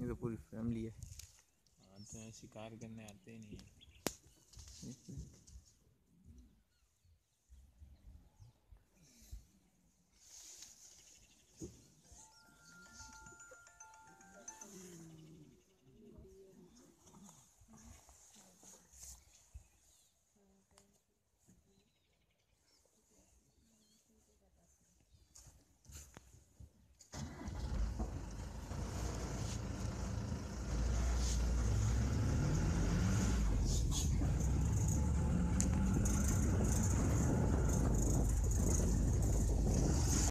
ये तो पूरी फैमिली है। हाँ तो शिकार करने आते ही नहीं है।